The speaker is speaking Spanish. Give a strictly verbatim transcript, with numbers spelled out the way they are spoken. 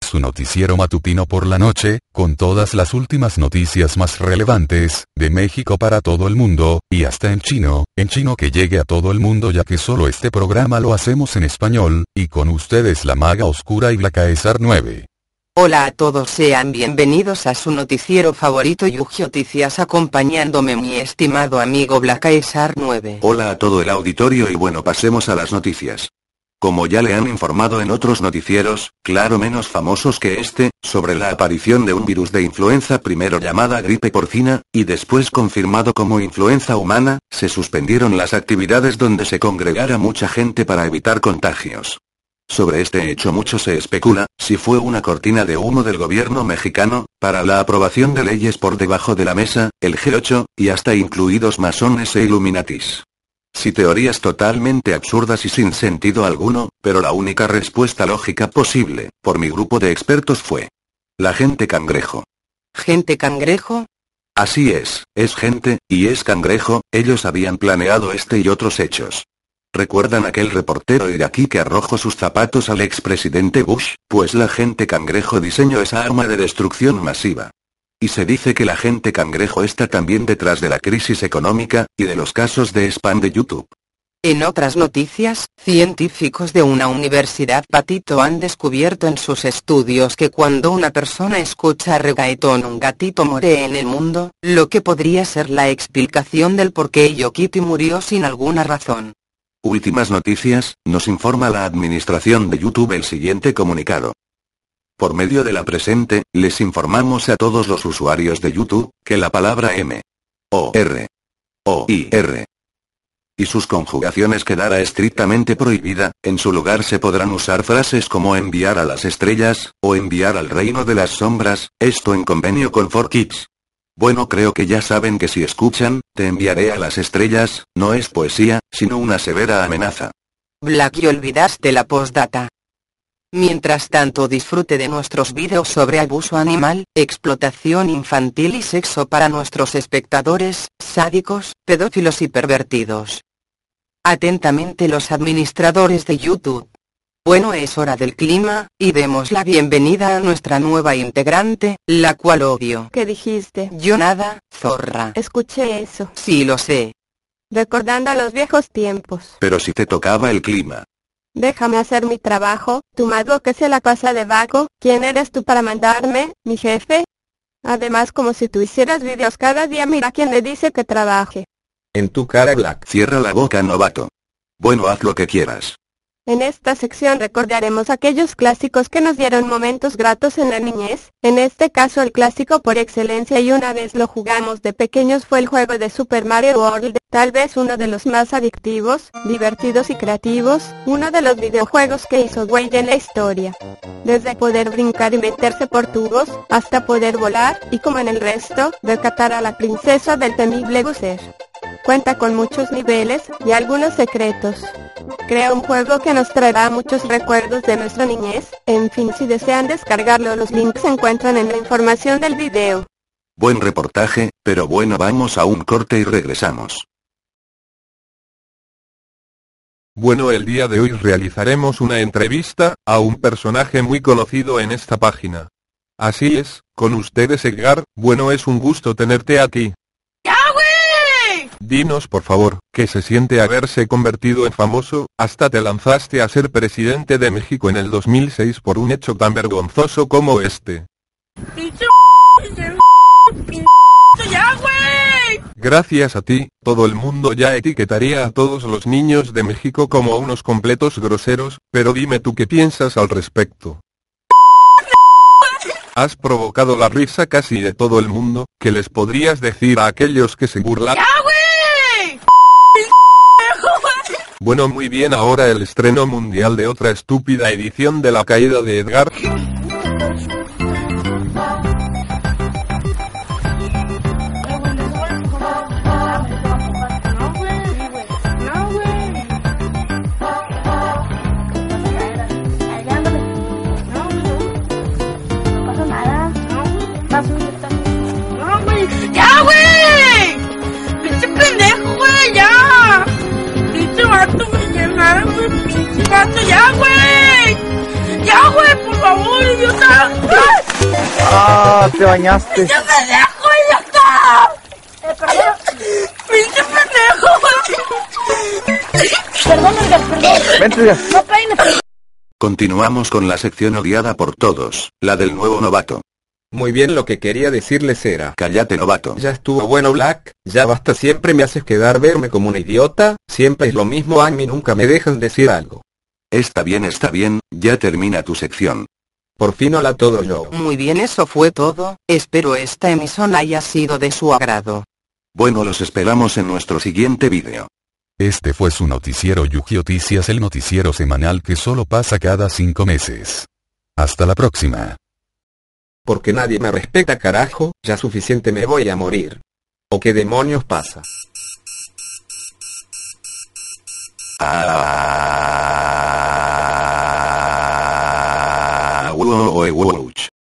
su noticiero matutino por la noche, con todas las últimas noticias más relevantes, de México para todo el mundo, y hasta en chino, en chino que llegue a todo el mundo ya que solo este programa lo hacemos en español, y con ustedes la maga oscura y Blacaesar nueve. Hola a todos, sean bienvenidos a su noticiero favorito Yuji Noticias, acompañándome mi estimado amigo Blacaesar nueve. Hola a todo el auditorio y bueno, pasemos a las noticias. Como ya le han informado en otros noticieros, claro menos famosos que este, sobre la aparición de un virus de influenza primero llamada gripe porcina, y después confirmado como influenza humana, se suspendieron las actividades donde se congregara mucha gente para evitar contagios. Sobre este hecho mucho se especula, si fue una cortina de humo del gobierno mexicano, para la aprobación de leyes por debajo de la mesa, el G ocho, y hasta incluidos masones e Illuminatis. Si teorías totalmente absurdas y sin sentido alguno, pero la única respuesta lógica posible, por mi grupo de expertos fue: la gente cangrejo. ¿Gente cangrejo? Así es, es gente, y es cangrejo, ellos habían planeado este y otros hechos. ¿Recuerdan aquel reportero iraquí que arrojó sus zapatos al expresidente Bush? Pues la gente cangrejo diseñó esa arma de destrucción masiva. Y se dice que la gente cangrejo está también detrás de la crisis económica, y de los casos de spam de YouTube. En otras noticias, científicos de una universidad patito han descubierto en sus estudios que cuando una persona escucha reggaetón un gatito muere en el mundo, lo que podría ser la explicación del por qué Hello Kitty murió sin alguna razón. Últimas noticias, nos informa la administración de YouTube el siguiente comunicado. Por medio de la presente, les informamos a todos los usuarios de YouTube, que la palabra M, O, R, O, I, R y sus conjugaciones quedará estrictamente prohibida, en su lugar se podrán usar frases como enviar a las estrellas, o enviar al reino de las sombras, esto en convenio con cuatro kids. Bueno, creo que ya saben que si escuchan, te enviaré a las estrellas, no es poesía, sino una severa amenaza. Black, y olvidaste la postdata. Mientras tanto, disfrute de nuestros vídeos sobre abuso animal, explotación infantil y sexo para nuestros espectadores, sádicos, pedófilos y pervertidos. Atentamente los administradores de YouTube. Bueno, es hora del clima, y demos la bienvenida a nuestra nueva integrante, la cual odio. ¿Qué dijiste? Yo nada, zorra. Escuché eso. Sí, lo sé. Recordando los viejos tiempos. Pero si te tocaba el clima. Déjame hacer mi trabajo, tu mago que se la pasa de vago, ¿quién eres tú para mandarme, mi jefe? Además, como si tú hicieras videos cada día, mira quién le dice que trabaje. En tu cara, Black. Cierra la boca, novato. Bueno, haz lo que quieras. En esta sección recordaremos aquellos clásicos que nos dieron momentos gratos en la niñez, en este caso el clásico por excelencia y una vez lo jugamos de pequeños fue el juego de Super Mario World, tal vez uno de los más adictivos, divertidos y creativos, uno de los videojuegos que hizo huella en la historia. Desde poder brincar y meterse por tubos, hasta poder volar, y como en el resto, rescatar a la princesa del temible Bowser. Cuenta con muchos niveles, y algunos secretos. Crea un juego que nos traerá muchos recuerdos de nuestra niñez, en fin, si desean descargarlo los links se encuentran en la información del video. Buen reportaje, pero bueno, vamos a un corte y regresamos. Bueno, el día de hoy realizaremos una entrevista a un personaje muy conocido en esta página. Así es, con ustedes Edgar, bueno, es un gusto tenerte aquí. Dinos por favor, ¿qué se siente haberse convertido en famoso? Hasta te lanzaste a ser presidente de México en el dos mil seis por un hecho tan vergonzoso como este. Gracias a ti, todo el mundo ya etiquetaría a todos los niños de México como unos completos groseros, pero dime tú qué piensas al respecto. Has provocado la risa casi de todo el mundo, ¿qué les podrías decir a aquellos que se burlan? Bueno, muy bien, ahora el estreno mundial de otra estúpida edición de La Caída de Edgar. ¡Ya, güey! ¡Pinche pendejo, güey! ¡Ya! ¡Pinche vato, me llenaron, güey! ¡Pinche vato! ¡Ya, güey! ¡Ya, güey! ¡Por favor! No te bañaste. ¡Pinche pendejo, idiota! Eh, perdón. ¡Pinche pendejo! Perdón, Edgar, perdón. Vente, Edgar. No peines. Continuamos con la sección odiada por todos, la del nuevo novato. Muy bien, lo que quería decirles era... Cállate, novato. Ya estuvo bueno, Black, ya basta, siempre me haces quedar verme como un idiota, siempre es lo mismo, a mí nunca me dejan decir algo. Está bien, está bien, ya termina tu sección. Por fin, hola a todos, yo. Muy bien, eso fue todo, espero esta emisión haya sido de su agrado. Bueno, los esperamos en nuestro siguiente vídeo. Este fue su noticiero Yuji Noticias, el noticiero semanal que solo pasa cada cinco meses. Hasta la próxima. Porque nadie me respeta, carajo, ya suficiente, me voy a morir. ¿O qué demonios pasa? Ah, wow, wow, wow.